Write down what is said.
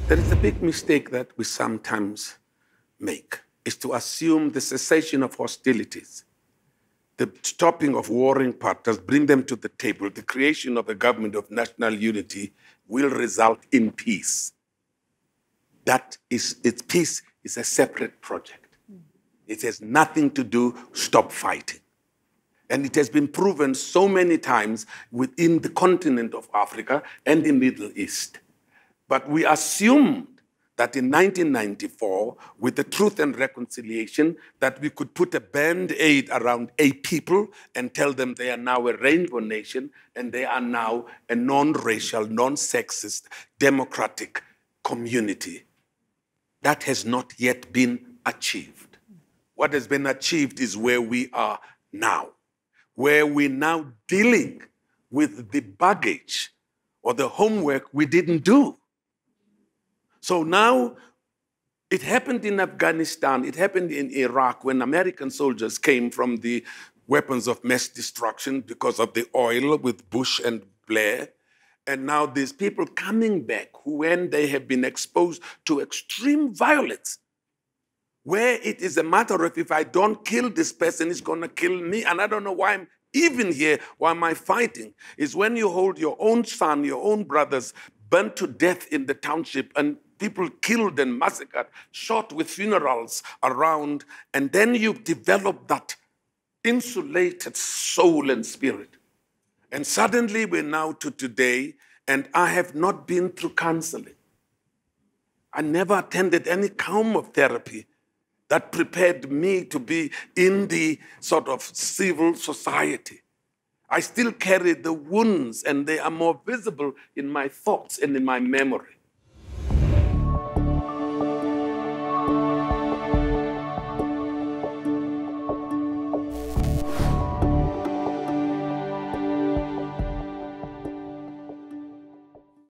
There is a big mistake that we sometimes make, is to assume the cessation of hostilities, the stopping of warring partners, bring them to the table, the creation of a government of national unity will result in peace. Peace is a separate project. It has nothing to do, stop fighting. And it has been proven so many times within the continent of Africa and the Middle East. But we assumed that in 1994, with the Truth and Reconciliation, that we could put a band-aid around a people and tell them they are now a rainbow nation and they are now a non-racial, non-sexist, democratic community. That has not yet been achieved. What has been achieved is where we are now, where we're now dealing with the baggage or the homework we didn't do. So now, it happened in Afghanistan, it happened in Iraq when American soldiers came from the weapons of mass destruction because of the oil with Bush and Blair. And now there's people coming back who, when they have been exposed to extreme violence, where it is a matter of if I don't kill this person, it's going to kill me, and I don't know why I'm even here, why am I fighting, is when you hold your own son, your own brothers, burnt to death in the township, and people killed and massacred, shot with funerals around, and then you develop that insulated soul and spirit. And suddenly we're now to today, and I have not been through counseling. I never attended any kind of therapy that prepared me to be in the sort of civil society. I still carry the wounds, and they are more visible in my thoughts and in my memory.